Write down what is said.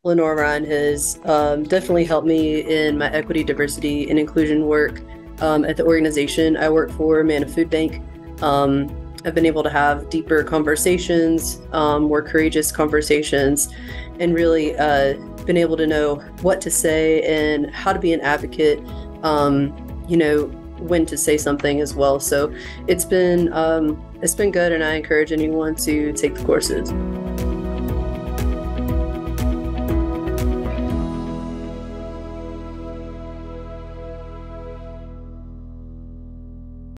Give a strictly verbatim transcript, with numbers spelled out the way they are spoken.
Lenoir-Rhyne has um, definitely helped me in my equity, diversity, and inclusion work um, at the organization I work for, MANNA Food Bank. Um, I've been able to have deeper conversations, um, more courageous conversations, and really uh, been able to know what to say and how to be an advocate, um, you know, when to say something as well. So it's been, um, it's been good, and I encourage anyone to take the courses.